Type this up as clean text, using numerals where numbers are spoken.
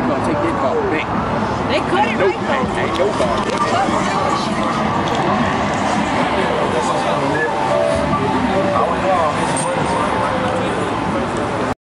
gonna take that ball back. They cut it right though. Ain't no ball.